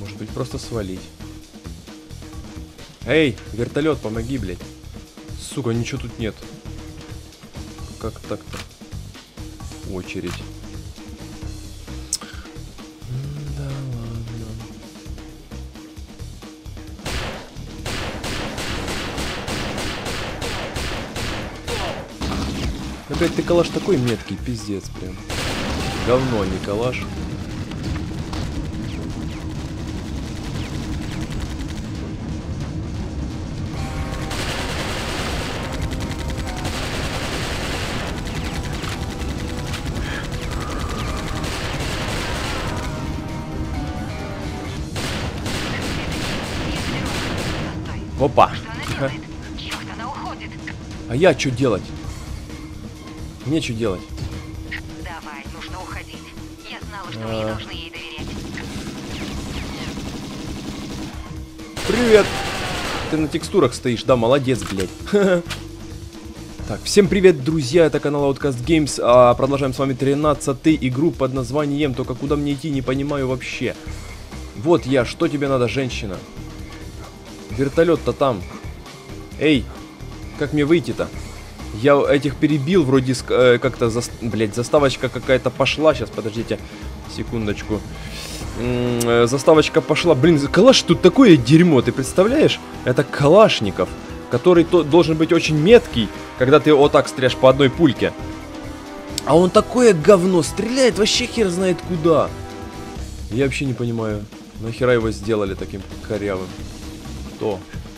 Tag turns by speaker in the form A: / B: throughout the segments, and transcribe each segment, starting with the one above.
A: Может быть, просто свалить. Эй, вертолет, помоги, блядь. Сука, ничего тут нет. Как так-то? Очередь. Да ладно. Опять ты калаш такой меткий, пиздец прям. Говно, а не калаш. Опа! А я что делать? Мне что делать?
B: Давай, нужно уходить. Я знала, что мы не должны ей доверять.
A: Привет! Ты на текстурах стоишь, да? Молодец, блядь. Так, всем привет, друзья, это канал Outcast Games. Продолжаем с вами 13-й игру под названием. Только куда мне идти, не понимаю вообще. Вот я, что тебе надо, женщина? Вертолет-то там. Эй, как мне выйти-то? Я этих перебил, вроде как-то, блядь, заставочка какая-то пошла. Сейчас, подождите, секундочку. Заставочка пошла. Блин, калаш тут такое дерьмо, ты представляешь? Это Калашников, который должен быть очень меткий, когда ты вот так стреляешь по одной пульке. А он такое говно стреляет, вообще хер знает куда. Я вообще не понимаю, нахера его сделали таким корявым. Кто?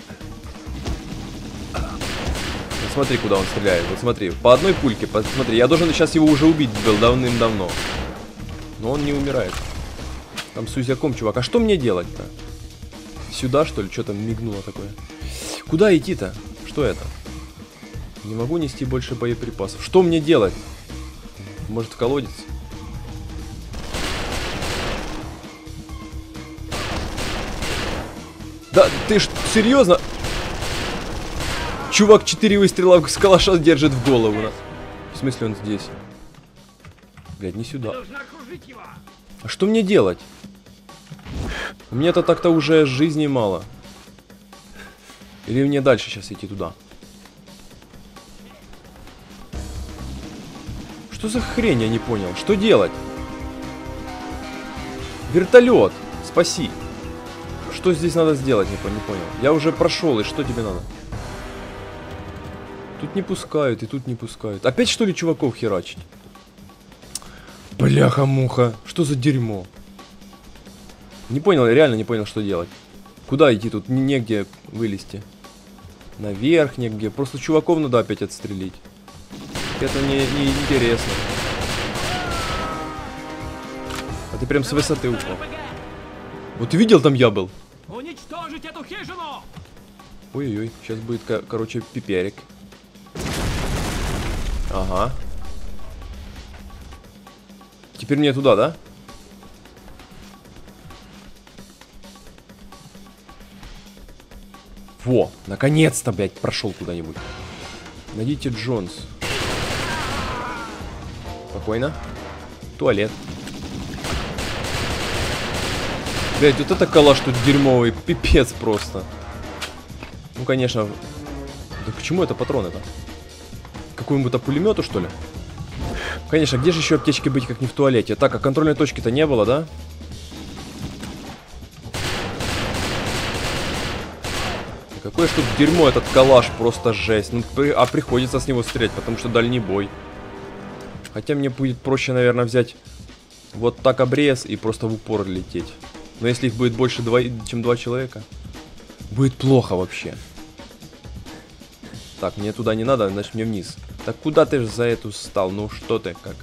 A: Смотри, куда он стреляет. Вот смотри, по одной пульке, посмотри. Я должен сейчас его уже убить был давным-давно. Но он не умирает. Там с узяком, чувак. А что мне делать-то? Сюда, что ли? Что там мигнуло такое? Куда идти-то? Что это? Не могу нести больше боеприпасов. Что мне делать? Может, в колодец? Да, ты ж серьезно? Чувак 4 выстрела с калаша держит в голову. В смысле он здесь? Блядь, не сюда. А что мне делать? Мне-то так-то уже жизни мало. Или мне дальше сейчас идти туда? Что за хрень, я не понял. Что делать? Вертолет, спаси. Что здесь надо сделать, не понял. Я уже прошел, и что тебе надо? Тут не пускают, и тут не пускают. Опять что ли чуваков херачить? Бляха-муха, что за дерьмо? Не понял, я реально не понял, что делать. Куда идти тут? Негде вылезти. Наверх негде. Просто чуваков надо опять отстрелить. Это не интересно. А ты прям с высоты упал. Вот ты видел, там я был?
C: Уничтожить эту хижину!
A: Ой-ой-ой, сейчас будет, короче, пиперик. Ага. Теперь мне туда, да? Во, наконец-то, блядь, прошел куда-нибудь. Найдите Джонс. Спокойно. Туалет. Блядь, вот это калаш тут дерьмовый, пипец просто. Ну, конечно. Да к чему это патроны-то? Какому-то пулемету, что ли? Конечно, где же еще аптечки быть, как не в туалете? Так, а контрольной точки-то не было, да? Какое ж тут дерьмо этот калаш, просто жесть. Ну, а приходится с него стрелять, потому что дальний бой. Хотя мне будет проще, наверное, взять вот так обрез и просто в упор лететь. Но если их будет больше, чем 2 человека, будет плохо вообще. Так, мне туда не надо, значит мне вниз. Так куда ты же за эту стал? Ну что ты, как?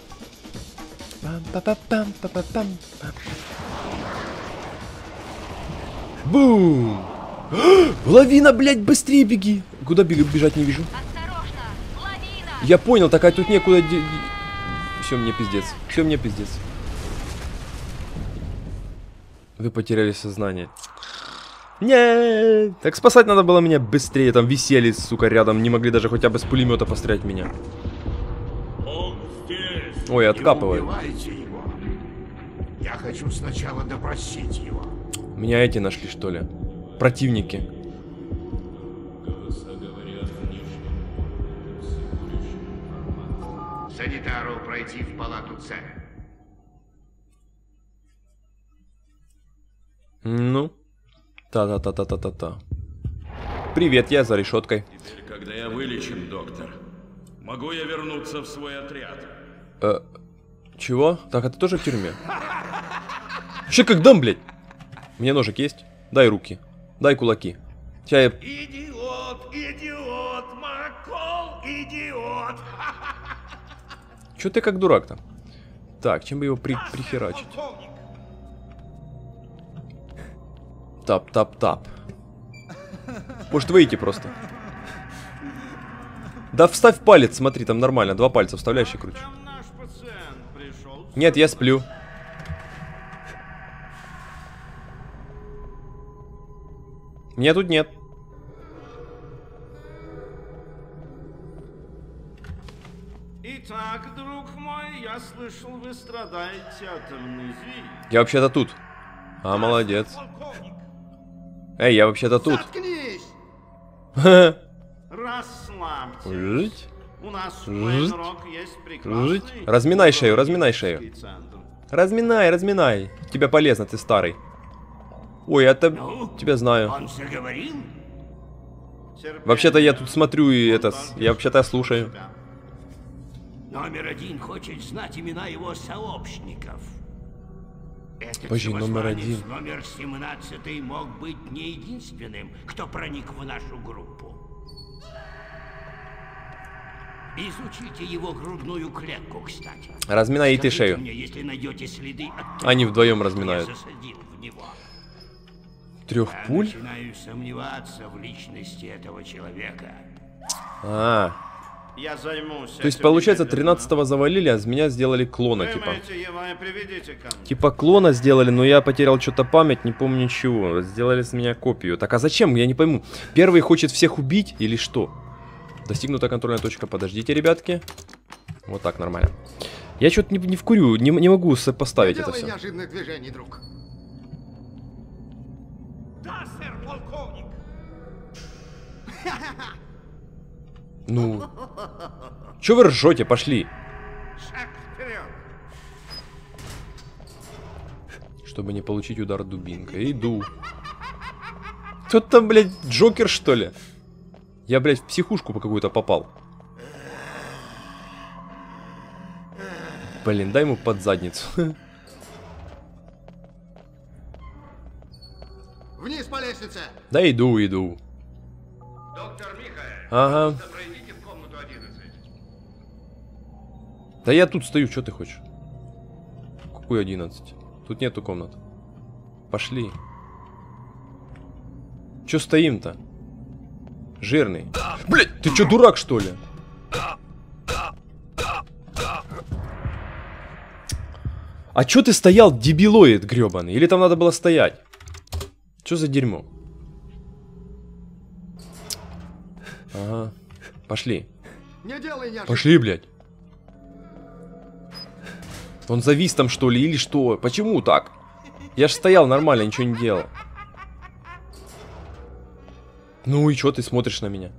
A: Бум! Лавина, блядь, быстрее беги! Куда бежать не вижу?
B: Осторожно! Лавина!
A: Я понял, так а тут некуда... Все, мне пиздец. Все, мне пиздец. Вы потеряли сознание. Нет! Так спасать надо было меня быстрее. Там висели, сука, рядом. Не могли даже хотя бы с пулемета пострелять в меня. Ой, откапывают.
D: Не убивайте его. Я хочу сначала допросить его.
A: Меня эти нашли, что ли? Противники.
D: Санитару пройти в палату С.
A: Ну. Та-та-та-та-та-та-та. Привет, я за решеткой.
E: Теперь, когда я вылечен, доктор, могу я вернуться в свой отряд?
A: Чего? Так, а ты тоже в тюрьме? Че как дам, блядь? У меня ножик есть? Дай руки. Дай кулаки. Сейчас я...
E: Идиот, идиот, Макол, идиот.
A: Че ты как дурак-то? Так, чем бы его прихерачить? Тап-тап-тап. Может выйти просто. Да вставь палец, смотри, там нормально. 2 пальца вставляешь и крутишь. Нет, я сплю. Меня тут нет.
F: Итак, друг мой, я слышал, вы страдаете от амнезии.
A: Я вообще-то тут. А, молодец. Эй, я вообще-то тут.
D: Заткнись!
F: Расслабьтесь.
A: Жить.
F: У нас в
A: Жить.
F: Мейнрок есть прекрасный...
A: Жить. Разминай шею, разминай шею.
F: центр.
A: Разминай, разминай. Тебе полезно, ты старый. Ой, это... Тебя знаю.
D: Он заговорил?
F: Терпение.
A: Вообще-то я тут смотрю и это... Я вообще-то слушаю.
D: Номер 1 хочет знать имена его сообщников. Этот
A: Подожди, номер
D: самозванец
A: 1.
D: номер 17 мог быть не единственным, кто проник в нашу группу. Изучите его грудную клетку, кстати.
A: Разминай и ты
D: Скажите
A: шею.
D: мне, если найдете следы от
A: Они
D: того,
A: вдвоем
D: кто
A: разминают.
D: я засадил в него.
A: 3
D: Я
A: пуль?
D: начинаю сомневаться в личности этого человека.
A: А,
F: Я займусь.
A: то есть получается 13-го завалили, а с меня сделали клона, типа.
F: Поймайте его и приведите ко мне.
A: Типа клона сделали, но я потерял что-то память, не помню ничего. Сделали с меня копию. Так а зачем? Я не пойму. Первый хочет всех убить или что? Достигнута контрольная точка. Подождите, ребятки. Вот так, нормально. Я что-то не вкурю, не могу сопоставить это все.
D: неожиданных движений, друг.
C: Да, сэр, полковник.
A: Ну. Че вы ржете? Пошли.
D: Шаг вперед.
A: Чтобы не получить удар дубинкой. Иду. Тут там, блядь, Джокер, что ли? Я, блядь, в психушку по какую-то попал. Блин, дай ему под задницу.
D: Вниз по лестнице.
A: Да иду, иду.
D: Доктор Михаэль,
A: Ага.
D: пройдите в комнату 11.
A: Да я тут стою, что ты хочешь? Какую 11? Тут нету комнат. Пошли. Че стоим-то? Жирный. Блять, ты че, дурак, что ли? А чё ты стоял, дебилоид грёбаный? Или там надо было стоять? Чё за дерьмо? Ага. Пошли.
D: Не делай няшек.
A: Пошли, блядь. Он завис там, что ли, или что? Почему так? Я ж стоял нормально, ничего не делал. Ну и чё ты смотришь на меня?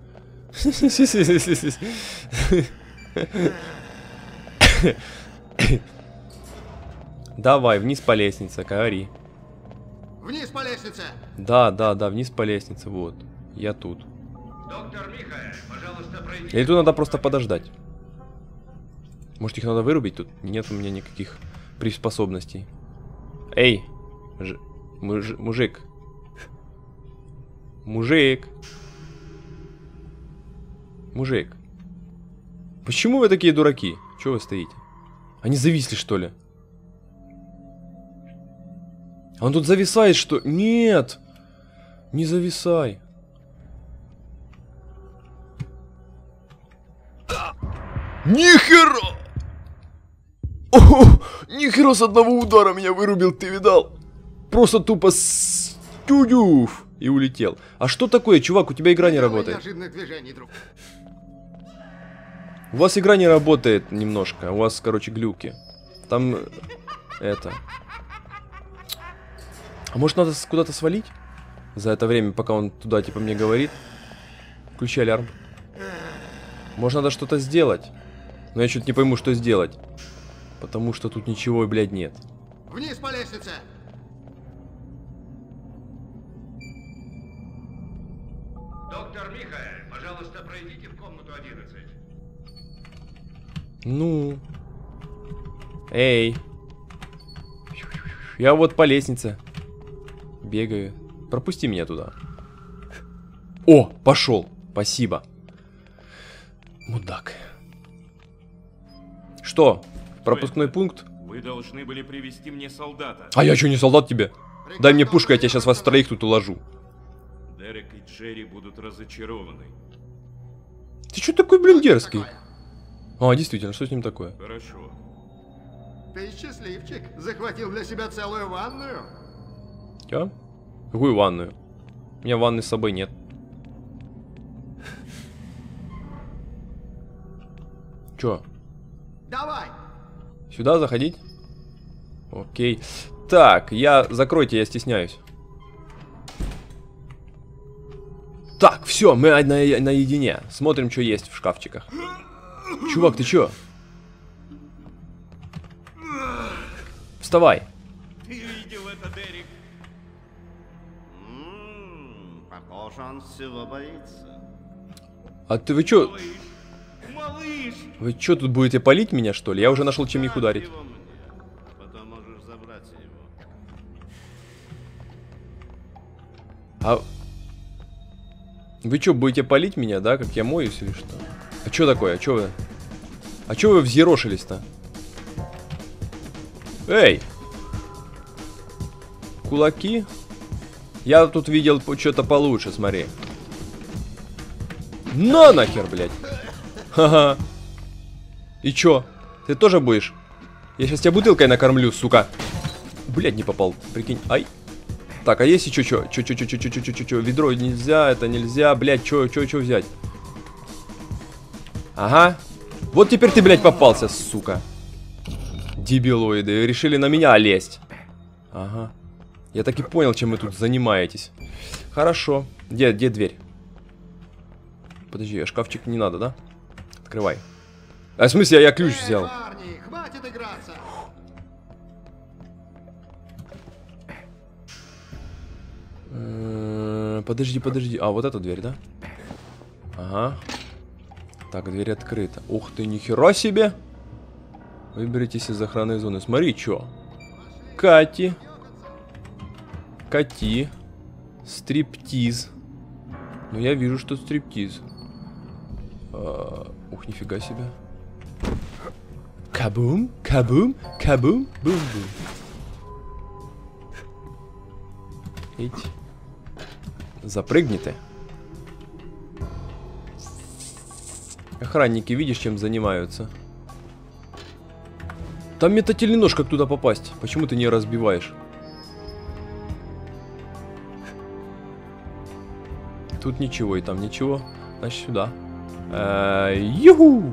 A: Давай, вниз по лестнице, говори.
D: Вниз по лестнице.
A: Да, вниз по лестнице, вот. Я тут.
D: Доктор Михаэль, пожалуйста, пройдите.
A: Или тут надо просто подождать? Может, их надо вырубить? Тут нет у меня никаких приспособностей. Эй! Мужик. Мужик. Мужик. Почему вы такие дураки? Чего вы стоите? Они зависли, что ли? А он тут зависает, что... Нет! Не зависай. Нихера! О, нихера с одного удара меня вырубил, ты видал? Просто тупо стюдюф и улетел. А что такое, чувак, у тебя игра не работает?
D: Неожиданных движений, друг.
A: У вас игра не работает немножко, у вас, короче, глюки. Там, это... А может надо куда-то свалить? За это время, пока он туда типа мне говорит. Включи алярм. Может надо что-то сделать. Но я что-то не пойму, что сделать. Потому что тут ничего, блядь, нет.
G: Вниз по лестнице!
C: Доктор Михаэль, пожалуйста, пройдите в комнату 11.
A: Ну. Эй. Я вот по лестнице бегаю. Пропусти меня туда. О, пошел. Спасибо. Мудак. Что? Пропускной пункт?
E: Вы должны были привести мне солдата.
A: А я что, не солдат тебе? Дай мне пушку, я тебя сейчас вас троих тут уложу.
E: Дерек и Джерри будут разочарованы.
A: Ты что такой, блин, дерзкий? А, действительно, что с ним такое?
E: Хорошо.
G: Ты счастливчик. Захватил для себя целую ванную.
A: Я? Какую ванную? У меня ванны с собой нет. Чё?
G: Давай!
A: Сюда заходить? Окей. Так, закройте, я стесняюсь. Так, все, мы наедине. Смотрим, что есть в шкафчиках. Чувак, ты чё? Вставай.
D: Ты видел это, Дерек?
F: Похоже, он всего боится.
A: А вы чё?
D: Малыш!
A: Вы чё тут будете палить меня, что ли? Я уже нашел, чем их ударить.
F: Его мне, потом можешь забрать его.
A: А вы чё, будете палить меня, да? Как я моюсь или что? А чё такое? А чё вы? А чё вы взъерошились-то? Эй! Кулаки? Я тут видел что-то получше, смотри. На нахер, блядь! Ха-ха! И чё? Ты тоже будешь? Я сейчас тебя бутылкой накормлю, сука! Блядь, не попал, прикинь. Ай! Так, а есть еще что? Чё? Ведро нельзя, это нельзя. Блядь, чё взять? Ага. Вот теперь ты, блядь, попался, сука. Дебилоиды, решили на меня лезть. Ага. Я так и понял, чем вы тут занимаетесь. Хорошо. Где дверь? Подожди, шкафчик не надо, да? Открывай. А в смысле, я ключ взял.
G: Парни, хватит играться!
A: Подожди. А, вот эта дверь, да? Ага. Так, дверь открыта. Ух ты, нихера себе! Выберитесь из охранной зоны. Смотри, чё. Кати. Стриптиз. Ну, я вижу, что стриптиз. Ух, нифига себе. Кабум, бум-бум. Ить. Запрыгни ты. Охранники, видишь, чем занимаются? Там метательный нож, как туда попасть? Почему ты не разбиваешь? Тут ничего, и там ничего. Значит, сюда. Юху!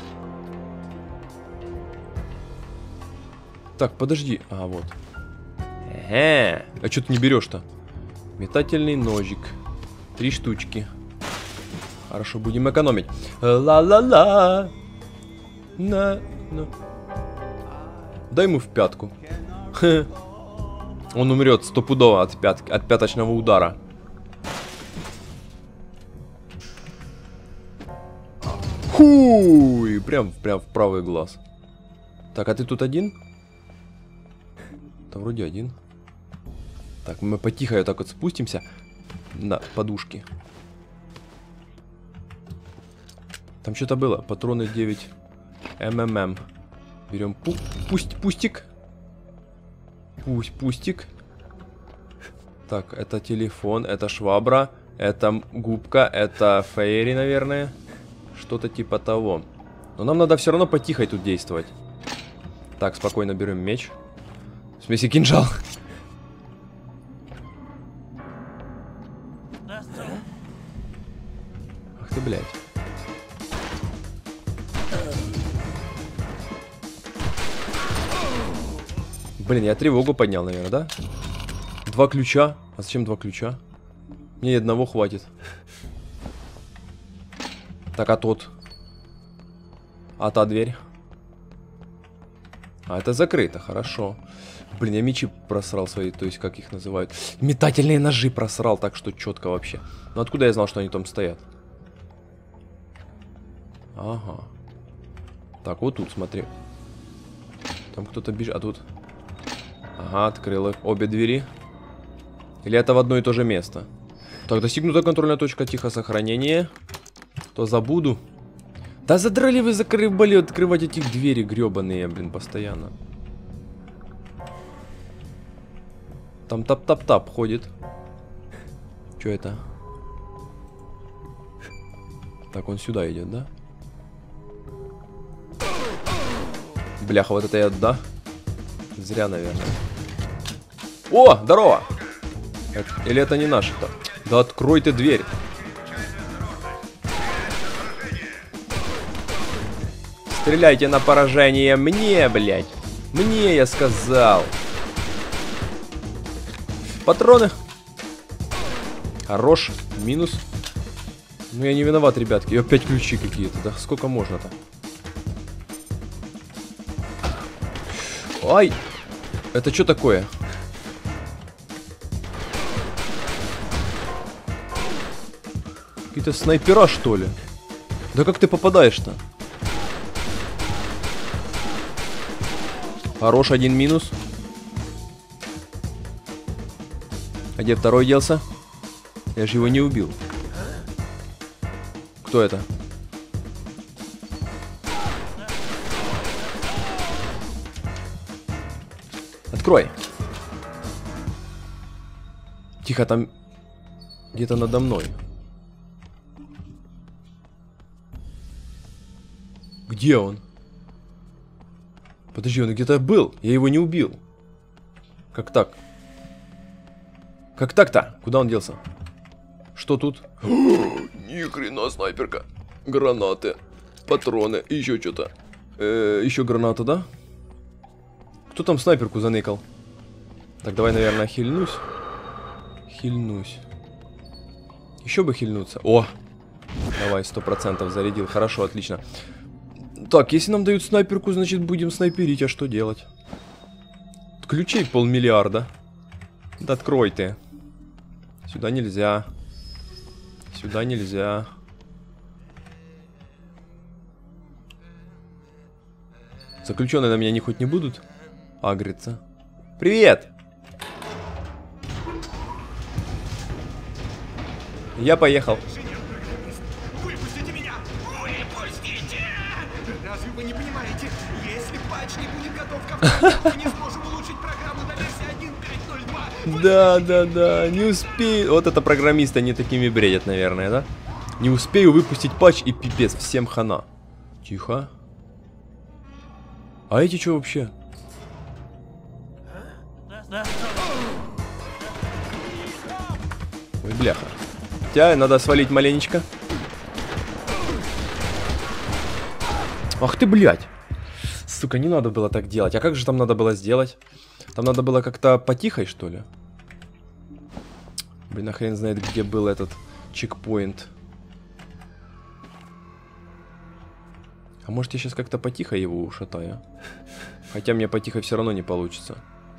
A: Так, подожди. А, вот. А что ты не берешь-то? Метательный ножик. 3 штучки. Хорошо, будем экономить. Ла-ла-ла. На. Дай ему в пятку. Он умрет стопудово от пяточного удара. Хуй! Прям в правый глаз. Так, а ты тут один? Да вроде один. Так, мы потихо так вот спустимся на подушки. Там что-то было. Патроны 9 МММ. Берем пустик. Пустик. Так, это телефон, это швабра, это губка, это фейри, наверное. Что-то типа того. Но нам надо все равно потихо тут действовать. Так, спокойно берем меч. В смысле, кинжал. Ах ты, блядь. Блин, я тревогу поднял, наверное, да? 2 ключа. А зачем 2 ключа? Мне и одного хватит. Так, а тот? А та дверь? А, это закрыто, хорошо. Блин, я мечи просрал свои, то есть как их называют. Метательные ножи просрал, так что четко вообще. Но откуда я знал, что они там стоят? Ага. Так, вот тут, смотри. Там кто-то бежит, а тут... Ага, открыл обе двери. Или это в одно и то же место? Так, достигнута контрольная точка, тихо, сохранение. То забуду. Да задрали вы, закрывали открывать этих двери гребаные, блин, постоянно. Там тап-тап-тап ходит. Что это? Так, он сюда идет, да? Бляха, вот это я, да? Зря, наверное. О, здорово! Или это не наш-то? Да открой ты дверь. Стреляйте на поражение мне, блядь. Мне, я сказал. Патроны. Хорош. Минус. Ну, я не виноват, ребятки. И опять ключи какие-то. Да сколько можно-то? Ай! Это что такое? Какие-то снайпера, что ли? Да как ты попадаешь-то? Хорош, один минус. А где второй делся? Я же его не убил. Кто это? Открой. Тихо, там где-то надо мной. Где он? Подожди, он где-то был. Я его не убил. Как так? Как так-то? Куда он делся? Что тут? Ни хрена снайперка. Гранаты. Патроны. И еще что-то. Еще граната, да? Кто там снайперку заныкал? Так, давай, наверное, хильнусь. Хильнусь. Еще бы хильнуться. О! Давай, 100% зарядил. Хорошо, отлично. Так, если нам дают снайперку, значит будем снайперить. А что делать? Ключей 500 000 000. Да открой ты. Сюда нельзя. Сюда нельзя. Заключенные на меня не хоть не будут агриться. Привет! Я поехал.
F: Выпустите меня! Выпустите! Разве вы не понимаете? Если патч не будет готов ко второму, мы не сможем улучшить программу до версии 1.5.02.
A: Да, не успею. Вот это программисты, они такими бредят, наверное, да? Не успею выпустить патч и пипец, всем хана. Тихо. А эти что вообще? Ой, бляха. Тебя надо свалить маленечко. Ах ты, блядь. Сука, не надо было так делать. А как же там надо было сделать? Там надо было как-то потихой, что ли? Блин, а хрен знает, где был этот чекпоинт. А может, я сейчас как-то потихо его ушатаю? Хотя мне потихо все равно не получится.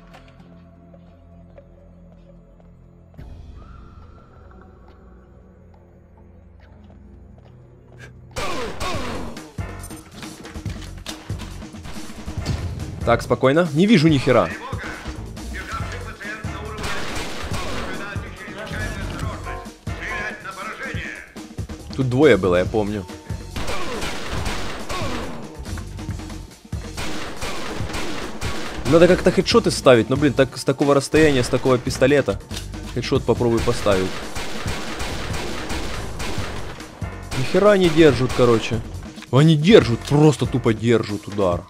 A: Так, спокойно. Не вижу ни хера. Тут двое было, я помню. Надо как-то хедшоты ставить, но, блин, так с такого расстояния, с такого пистолета. Хедшот попробуй поставить. Нихера не держат, короче. Они держат, просто тупо держат удар.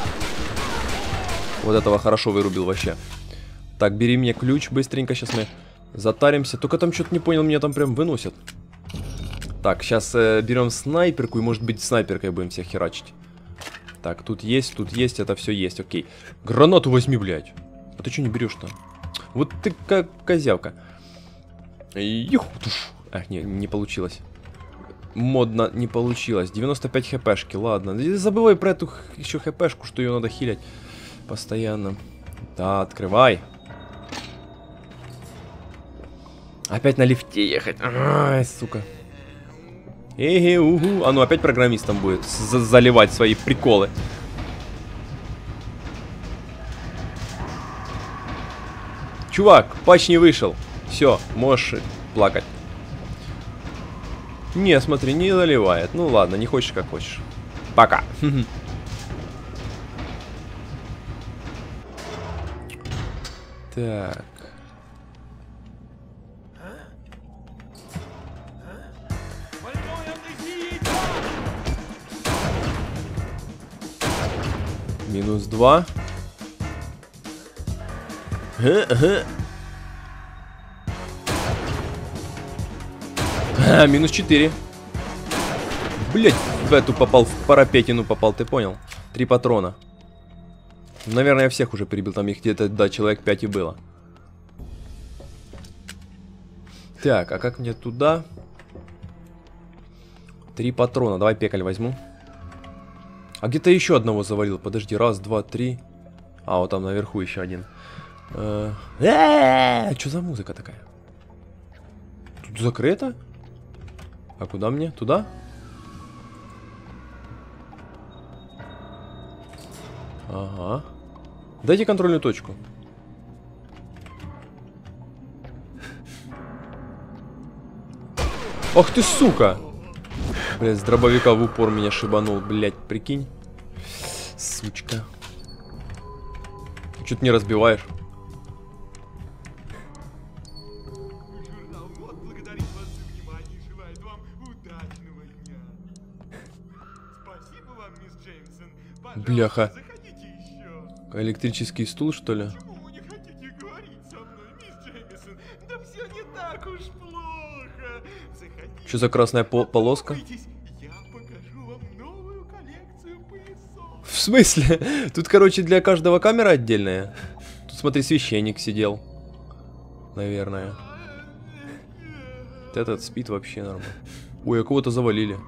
A: Вот этого хорошо вырубил вообще. Так, бери мне ключ быстренько, сейчас мы затаримся. Только там что-то не понял, меня там прям выносят. Так, сейчас берем снайперку и, может быть, снайперкой будем всех херачить. Так, тут есть, это все есть, окей. Гранату возьми, блядь. А ты что не берешь-то? Вот ты как козявка. Юх. Ах, не получилось. Модно не получилось. 95 хпшки, ладно. Забывай про эту еще хпшку, что ее надо хилять постоянно. Да, открывай. Опять на лифте ехать. Ай, сука. Эге, угу. А ну опять программистом будет заливать свои приколы. Чувак, патч не вышел. Все, можешь плакать. Не, смотри, не заливает. Ну ладно, не хочешь, как хочешь. Пока. Так. Минус 2. Минус 4. Блять, в эту попал, в парапетину попал, ты понял? 3 патрона. Наверное, я всех уже перебил, там их где-то, да, человек 5 и было. Так, а как мне туда? 3 патрона, давай пекаль возьму. А где-то еще одного завалил, подожди, раз, два, три. А, вот там наверху еще один. Что за музыка такая? Тут закрыто? А куда мне? Туда? Ага. Дайте контрольную точку. Ах ты, сука! Блядь, с дробовика в упор меня шибанул, блядь, прикинь. Сучка. Чё ты не разбиваешь?
F: Вот, благодарит вас за внимание и желает вам удачного дня. Спасибо вам, мисс Джеймсон. Пожалуйста,
A: Бляха.
F: заходите еще.
A: Электрический стул, что ли?
F: Почему вы не хотите говорить со мной, мисс Джеймсон? Да все не так уж плохо. Заходите.
A: Что за красная полоска?
F: Я покажу вам новую коллекцию поясов.
A: В смысле? Тут, короче, для каждого камера отдельная. Тут, смотри, священник сидел. Наверное. Этот спит вообще нормально. Ой, а кого-то завалили.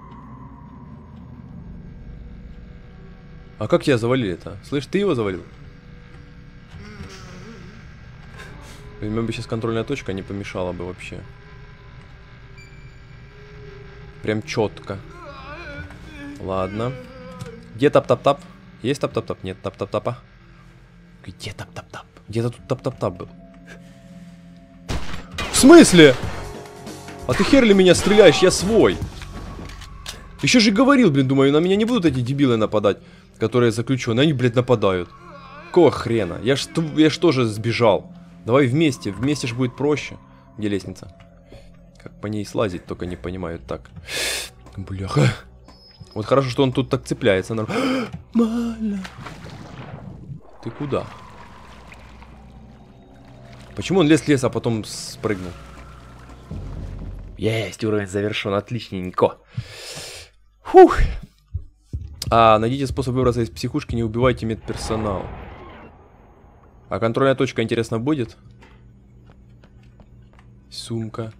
A: А как тебя завалили-то? Слышь, ты его завалил? Возьмем бы сейчас контрольная точка, не помешала бы вообще. Прям четко. Ладно. Где тап-тап-тап? Есть тап-тап-тап? Нет тап-тап-тапа. Где тап-тап-тап? Где-то тут тап-тап-тап был. В смысле? А ты хер ли меня стреляешь? Я свой. Еще же говорил, блин, думаю, на меня не будут эти дебилы нападать, которые заключены. Они, блядь, нападают. Какого хрена? Я ж тоже сбежал. Давай вместе. Вместе ж будет проще. Где лестница? Как по ней слазить, только не понимаю так. Бляха. Вот хорошо, что он тут так цепляется. Нормально. Ты куда? Почему он лез, а потом спрыгнул? Есть, уровень завершен. Отличненько. Фух. Найдите способ выбраться из психушки, не убивайте медперсонал. А контрольная точка, интересно, будет? Сумка.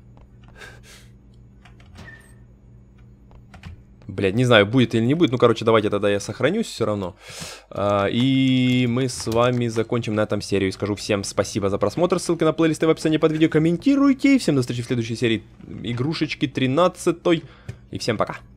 A: Блядь, не знаю, будет или не будет. Ну, короче, давайте тогда я сохранюсь все равно. И мы с вами закончим на этом серию. Скажу всем спасибо за просмотр. Ссылка на плейлисты в описании под видео. Комментируйте. И всем до встречи в следующей серии игрушечки 13-й. И всем пока.